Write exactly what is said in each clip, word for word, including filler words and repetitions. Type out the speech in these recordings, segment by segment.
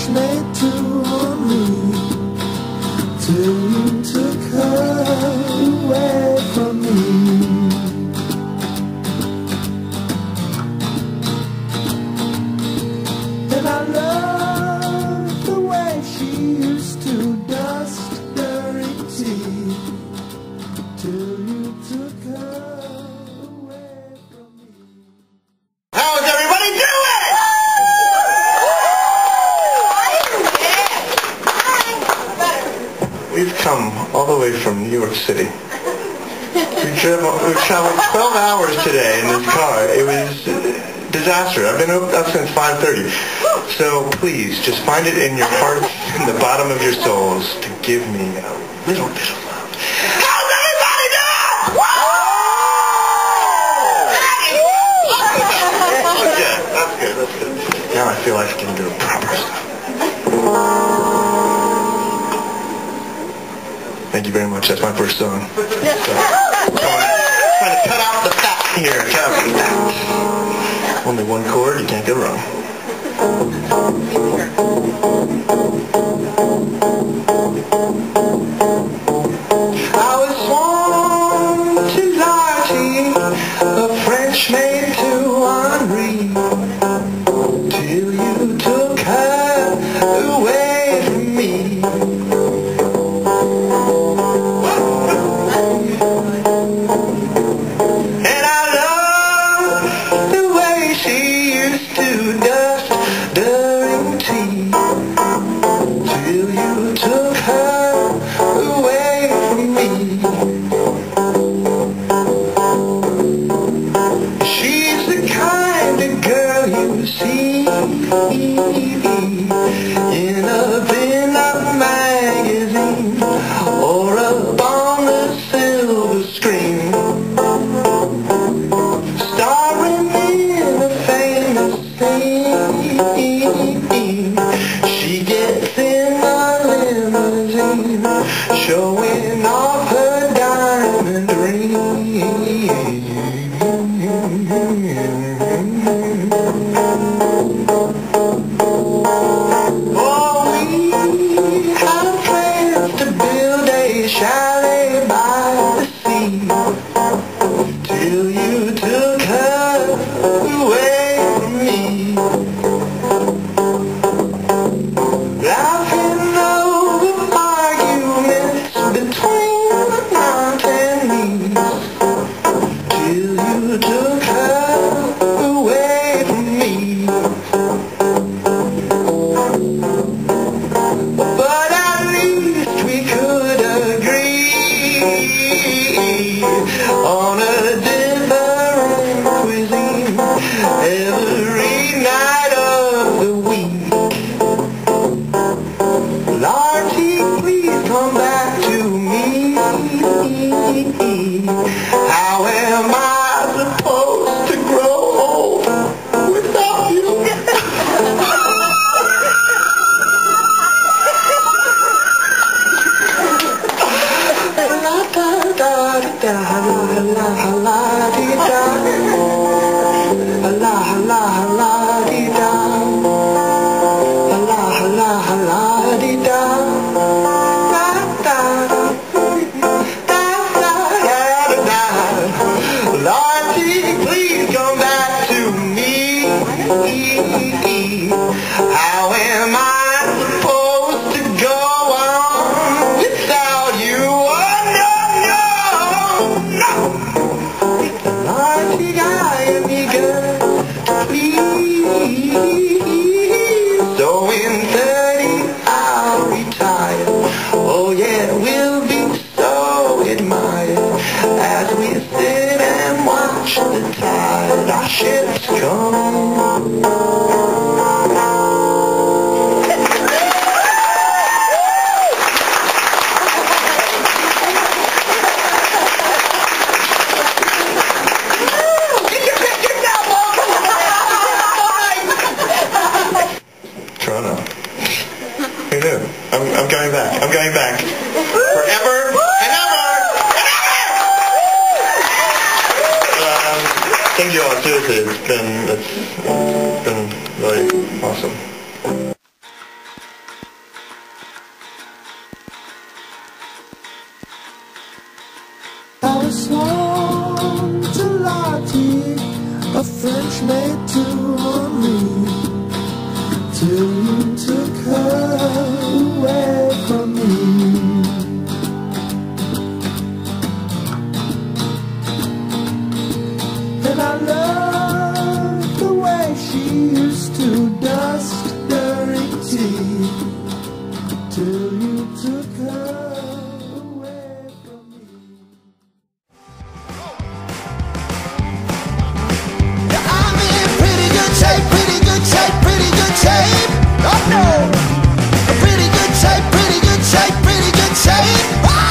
French maid to Henri, till you took her away from me. And I love the way she used to dust during tea, till you took her away from me. How's everybody doing? We've come all the way from New York City. We've traveled, we've traveled twelve hours today in this car. It was a disaster. I've been up, up since five thirty. So please, just find it in your hearts, in the bottom of your souls, to give me a little bit of love. How's everybody doing? Okay, that's good, that's good. Now I feel like I can do proper stuff. Thank you very much. That's my first song. So, trying to cut out the fat here. Cut out the fat. Only one chord. You can't go wrong. I was sworn to Lartigue, a French maid to Henri, till you took her away from me. And I love the way she used to dust during tea, till you took her away from me. She's the kind of girl you see in a pin-up magazine or up on the silver screen, starring in a famous scene. She gets in a limousine, showing off her diamond ring. Oh, we had plans to build a chalet by the sea, till you took her away from me. Laughing over arguments between mountain knees, till you took her away from me. But at least we could agree on a different cuisine every night of the week. Lartigue, please come back to me. How am I supposed to grow old without you? Lartigue, please come back to me. How am I supposed to go on without you? Oh, no, no, no. Lartigue, I am eager to please. So in thirty I'll retire. Oh yeah, we'll be so admired as we sit and watch the tide. Our ships come. Toronto. Who knew? I'm, I'm coming back. I'm coming back. Forever and ever and ever! Um, thank you all. Seriously, it's been, it's, it's been really awesome. she used to dust during tea, till you took her away from me. Yeah, I'm in pretty good shape, pretty good shape, pretty good shape. Oh no! Pretty good shape, pretty good shape, pretty good shape.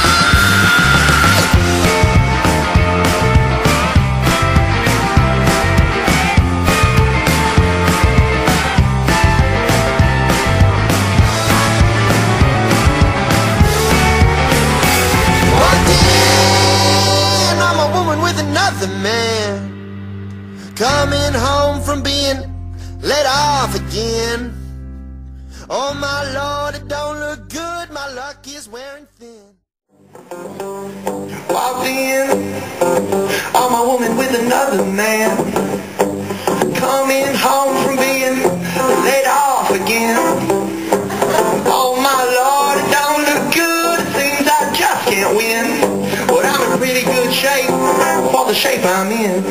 Man coming home from being let off again. Oh my Lord, it don't look good, my luck is wearing thin. Walked in on my woman with another man, coming home from being let off again. Oh my Lord, it don't look good, it seems I just can't win. But I'm in pretty good shape for the shape I'm in.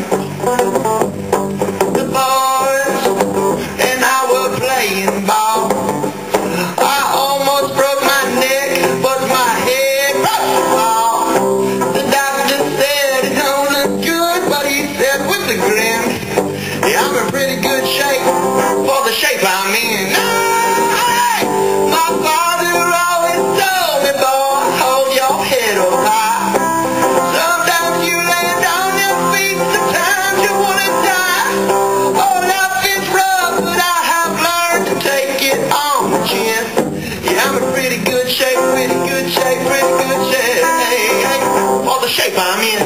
The boys and I were playing ball. I almost broke my neck, but my head brushed the ball. The doctor said it don't look good, but he said with a grin, yeah, I'm in pretty good shape for the shape I'm in. Hey, my father always told me, boy, hold your head up high. Sometimes you land on your feet, sometimes you wanna die. Oh, life is rough, but I have learned to take it on the chin. Yeah, I'm in pretty good shape, pretty good shape, pretty good shape, hey, hey, for the shape I'm in.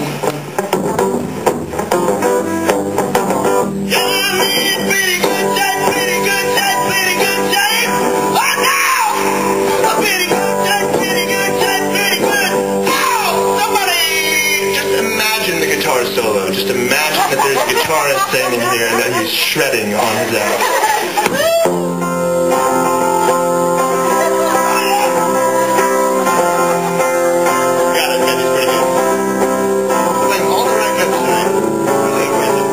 Yeah, I'm in pretty good shape, pretty good shape, pretty good shape. Oh no! I'm pretty good shape, pretty good shape, pretty good. Oh, somebody! Just imagine the guitar solo. Just imagine that there's a guitarist standing here and that he's shredding on his album. Got it, man, he's pretty good. Playing all the right notes tonight. Really aggressive.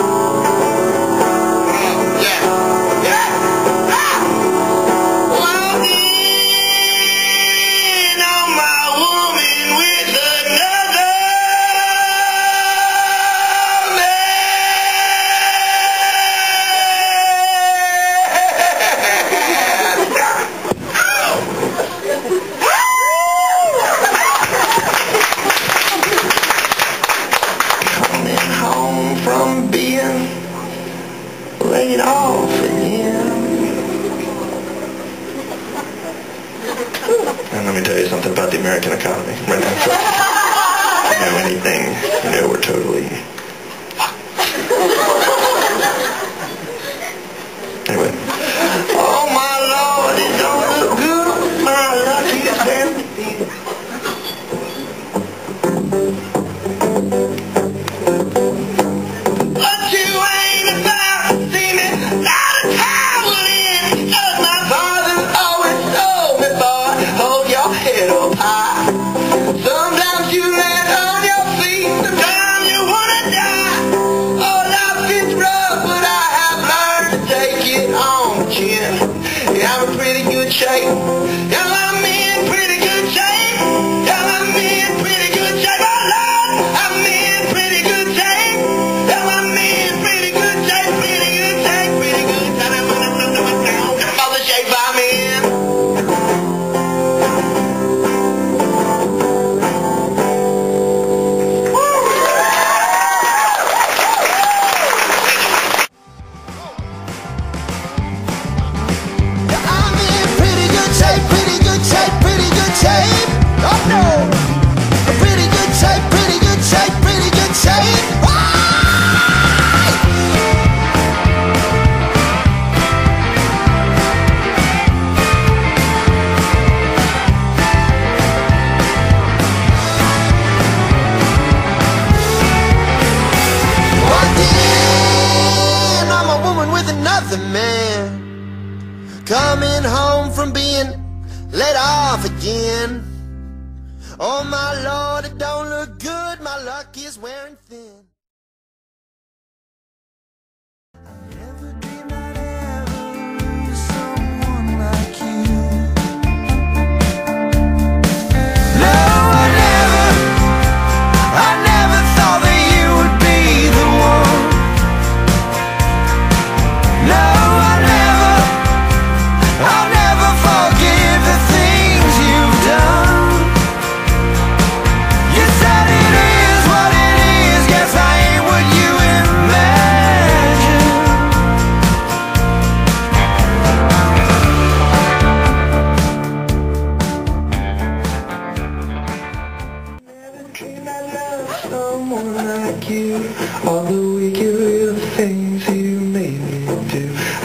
Oh, yeah. Yeah! Ah! Walked in on my woman with another coming home from being laid off again. And let me tell you something about the American economy right now. If you know anything, you know we're totally fucked. Anyway. Oh my Lord, it don't look good. My luck is very thin. But you ain't about to see me not a towel in. As my father always told me, boy, hold your head up high. Sometimes you land on your feet, sometimes you wanna die. Oh, life is rough, but I have learned to take it on the chin. Yeah, I'm in pretty good shape. Yeah, I'm in pretty good shape. Yeah, I'm in pretty good shape. Oh, Lord, I'm in pretty good shape. Yeah, I'm in pretty good shape, pretty good shape, pretty good shape. All the shape I'm in. Yeah, I'm in pretty good shape, pretty good shape, pretty good shape. Oh no! Pretty good shape, pretty good shape, pretty good shape. Walked in on my woman with another man, coming home from being let off again. Oh my Lord, it don't look good, my luck is wearing thin. I never dreamed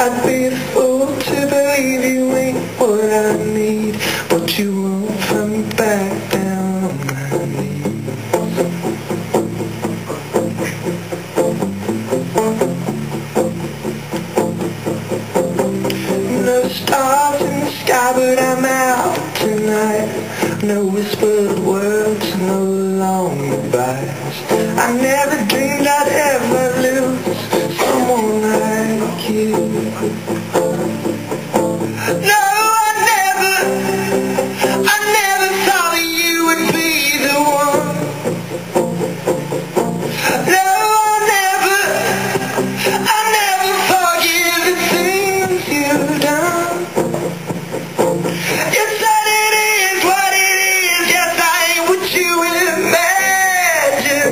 I'd be a fool to believe you ain't what I need, but you won't find me back down on my knees. No stars in the sky, but I'm out tonight. No whispered words, no long goodbyes. I never dreamed I'd ever lose someone like you. No, I never, I never thought that you would be the one. No, I never, I never forgive the things you've done. You said it is what it is, yes, I ain't what you imagine.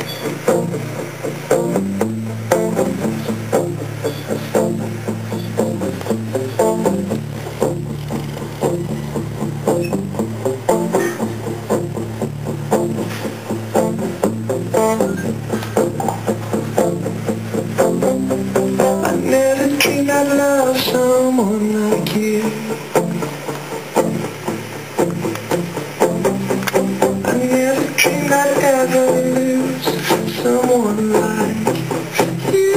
I never dreamed I'd love someone like you. I never dreamed I'd ever lose someone like you.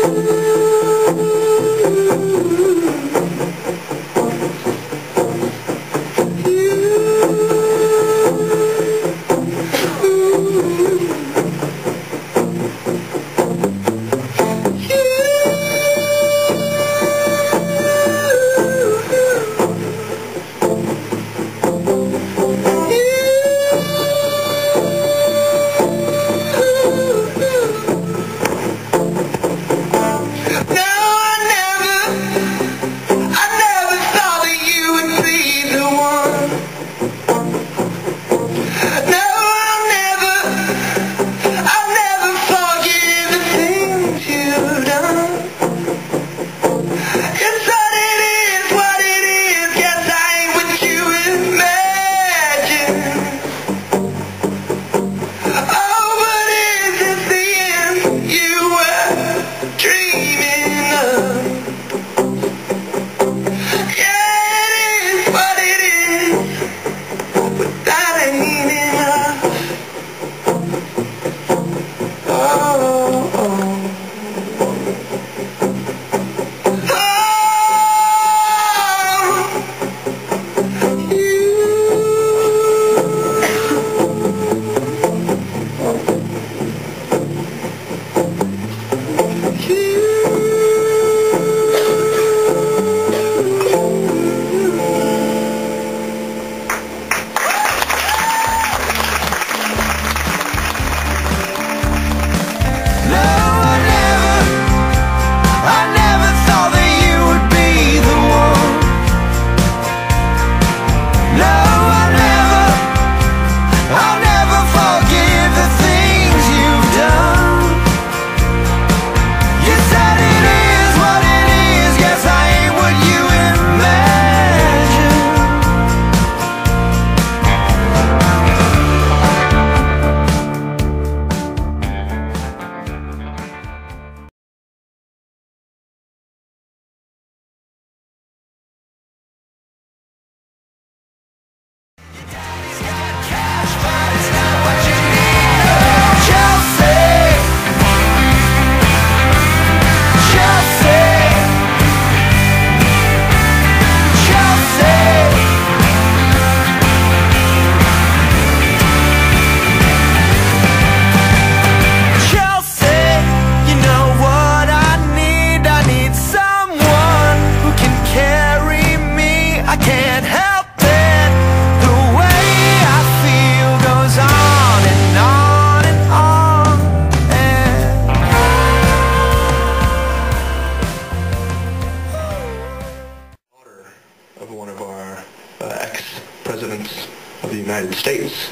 United States.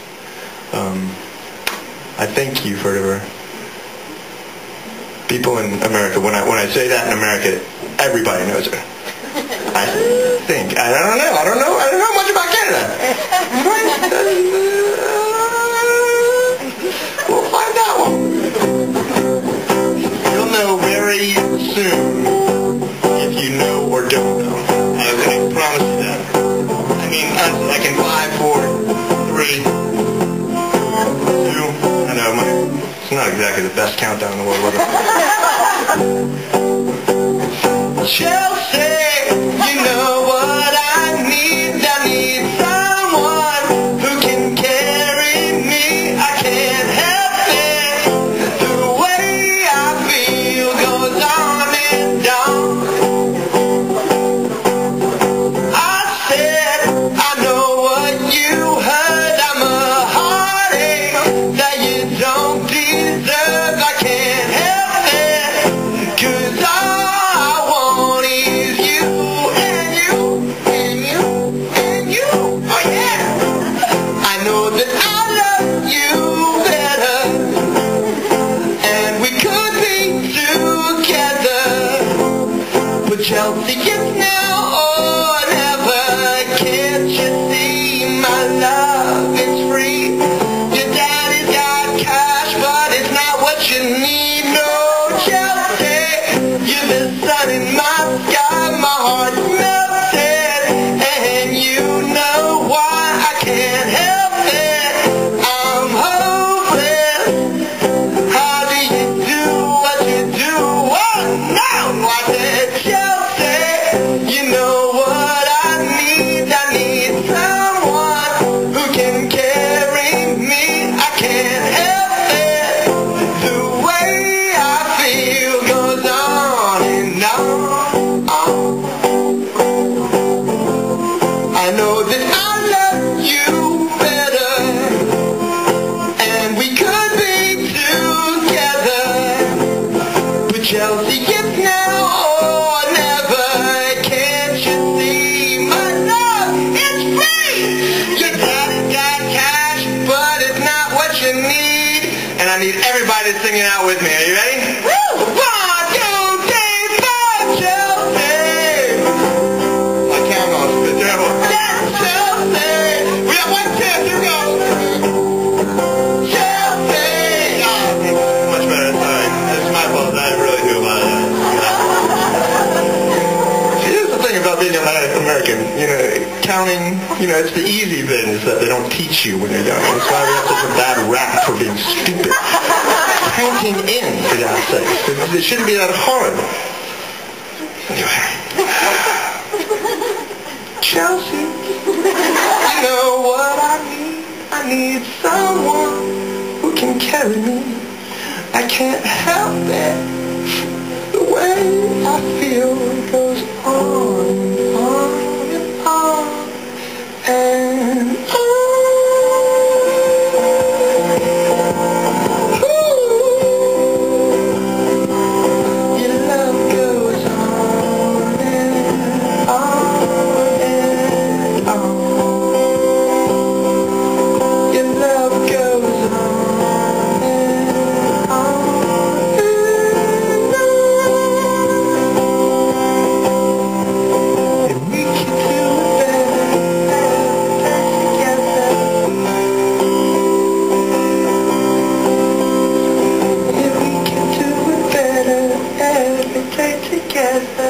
Um, I think you've heard of her. People in America, when I when I say that in America, everybody knows her. I think. I don't know. I don't know. I don't know much about Canada. We'll find out. You'll know very soon if you the best countdown in the world. Chelsea, you know what I need. I need someone who can carry me. I can't help it. The way I feel goes on and on. I said, I know what you heard. I'm a heartache that you don't deserve. I can't help it, 'cause all I want is you and you and you and you. Oh yeah. I know that I love you better, and we could be together. But Chelsea, it's now or never. Can't you see my love? It's free. Your daddy's got cash, but it's not what you need. No, Chelsea, you're the sun in my sky. My heart melted, and you know why. I can't help it. I'm hopeless. How do you do what you do? Oh no! I said, Chelsea, you know what I need. I need someone who can carry me. I can't help it. The way I feel goes on and on. I know that I love you better, and we could be together. But Chelsea, it's now or never. Can't you see my love? It's free. Your daddy got cash, but it's not what you need. And I need everybody to sing it out with me. Are you ready? Woo! One, two, three, four, Chelsea. My count on is terrible. Chelsea. We got one, two, three, go. Chelsea. Oh, much better. Sorry. It's my fault. I really do about it. Here's the thing about being American. You know, counting, you know, it's the easy things that they don't teach you when you're young. That's why we have such a bad rap for being stupid. Counting in, for God's sake. It shouldn't be that hard. Anyway. Chelsea, you know what I need? I need someone who can carry me. I can't help it. The way I feel goes on and on and on and on. Ooh. Your love goes on and on and on. Your love goes on and on and on. And we can do it better together. And we can do it better every day together.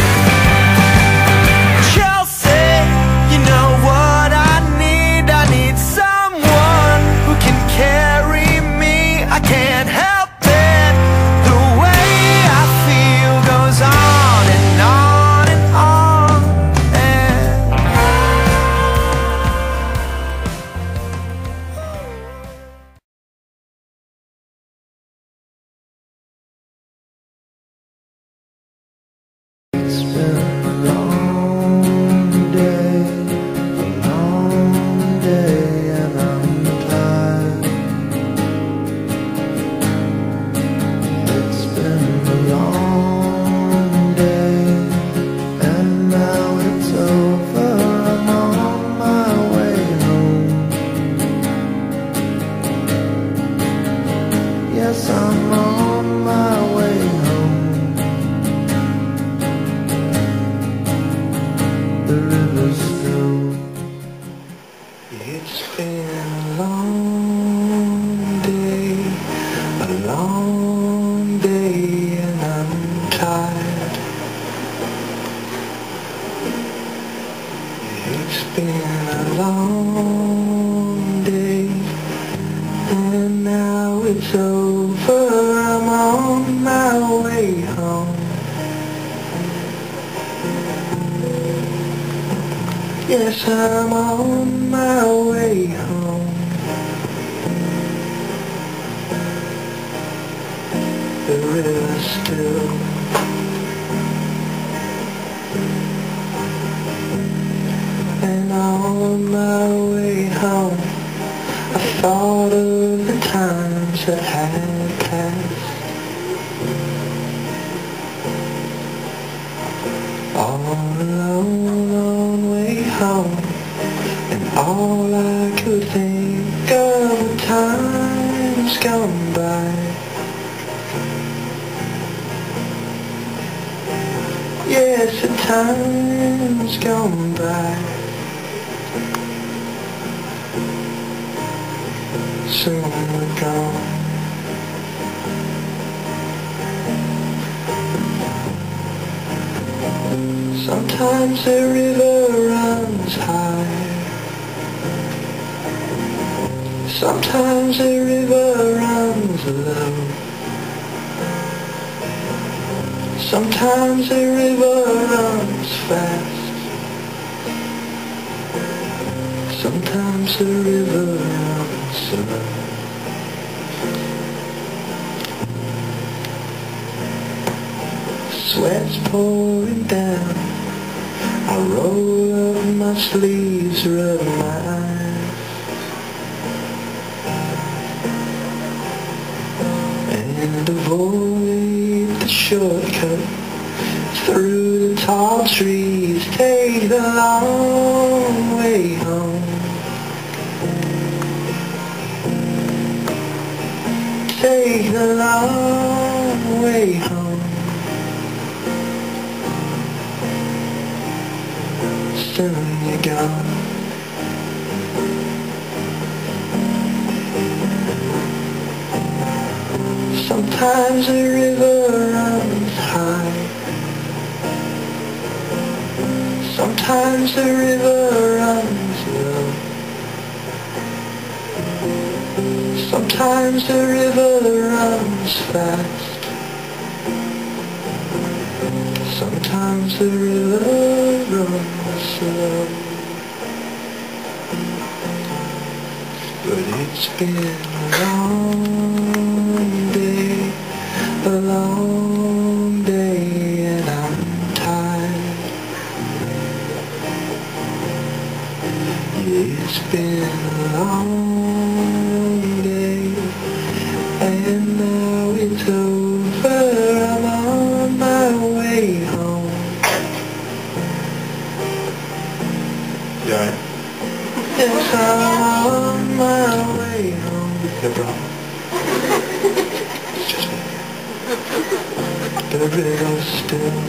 Chelsea, you know what I need. I need It's been a long day, a long day, and I'm tired. It's been a long day, and now it's over. I'm on my way home. Yes, I'm on my way home. The river's still, and on my way home I thought of the times that had passed. All alone on way home, and all I could think of were times gone by. Yes, the times gone by. Soon we're gone. Sometimes the river runs high. Sometimes the river runs low. Sometimes the river runs fast. Sometimes the river runs slow. Sweat's pouring down. I roll up my sleeves, rub my eyes, and avoid the shortcut through the tall trees. Take the long way home. Take the long way home. Soon you're gone. Sometimes the river runs high. Sometimes the river runs low. Sometimes the river runs fast. Sometimes the river runs slow. But it's been a long day, a long day, and I'm tired. It's been a long day, and now it's over. I'm on my way home. Yeah. Yes, I'm on my way home. No problem. It's just me. The river's still.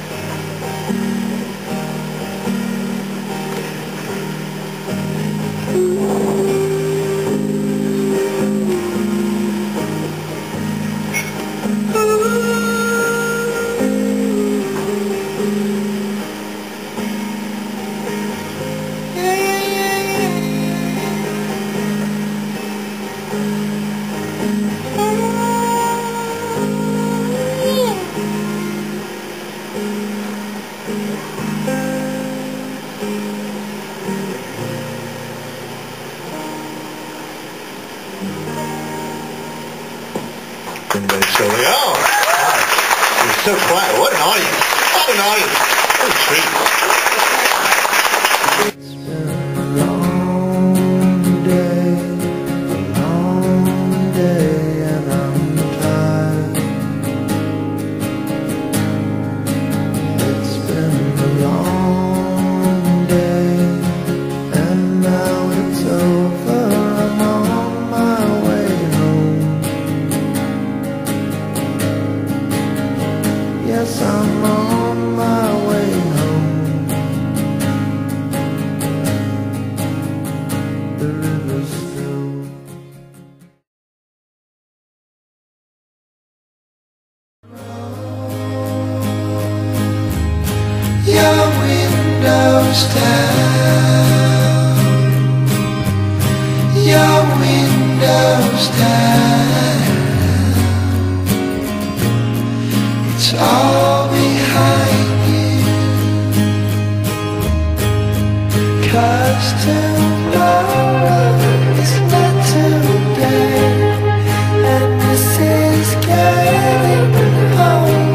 Everybody's so like, oh, God, you're so quiet. What an audience. What an audience. What a treat. It's been a long day, a long day, and I'm tired. It's been a long day, and now it's over. I'm on my way home. Yes, I'm on my way home. the rivers flow. Your windows down, your windows down, it's all behind you, 'cause tomorrow is not today, and this is getting home.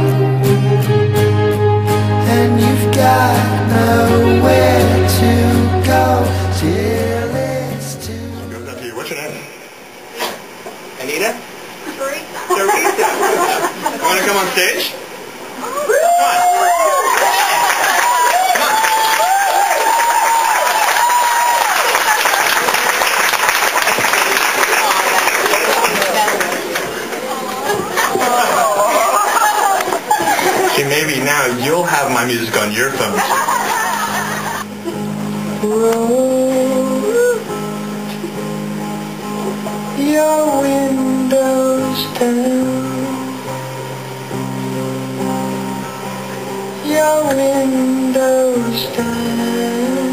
And you've got nowhere to go till it's too. Goes up to you. What's your name? Anita? Teresa. Teresa. You want to come on stage? Come on. See, maybe now you'll have my music on your phone. Roll your windows down, your windows down,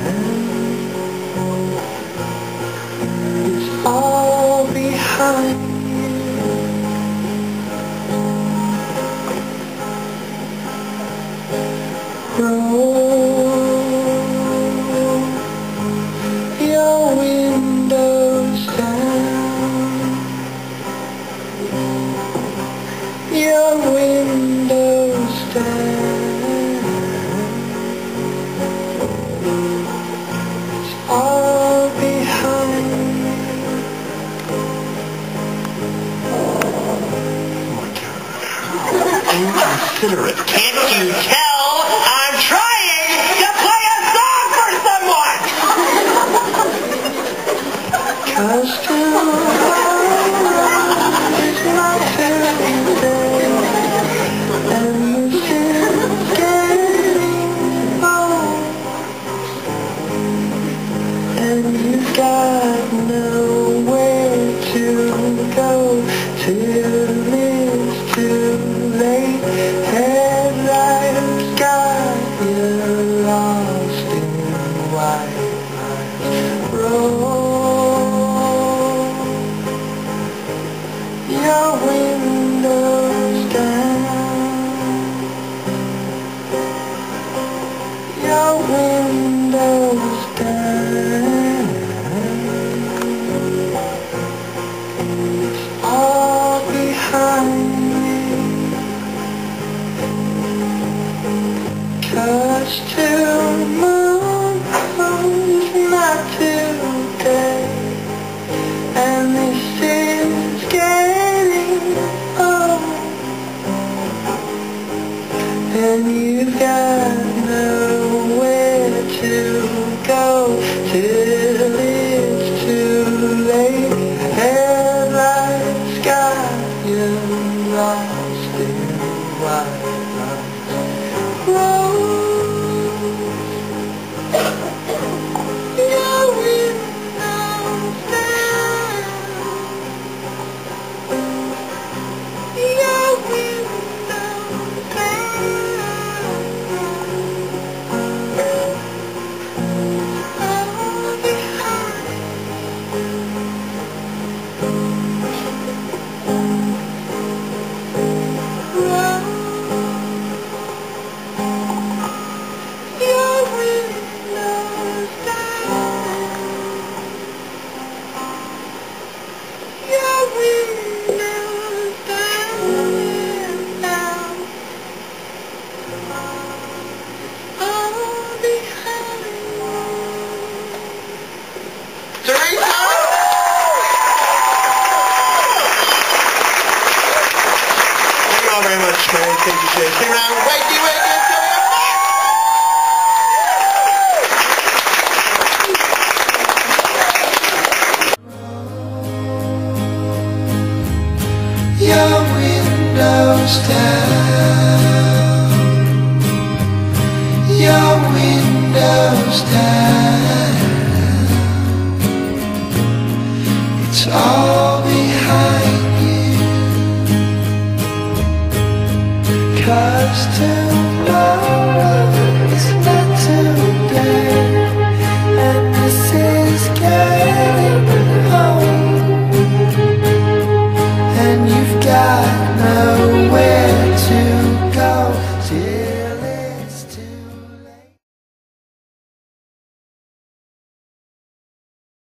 it's all behind you. Roll your windows down, your windows down, it's all behind you. Inconsiderate. Can't you tell I'm trying to play a song for someone? 'Cause tomorrow is not today, and this is getting old, and you've got nowhere to go till it's too late. Headlights got you lost in white lines. Roll your windows down, your windows down, it's all behind you. 'Cause tomorrow's not today, and this is getting old, and you've got nowhere to go till it's too late. Headlights got you lost in white lines. Roll your windows down, your windows down, all behind. Roll your windows down, your windows down, all behind. Teresa! Thank you all very much. My name is Casey Shea. Stick around. Wakey, wakey, Your windows down, your windows down, all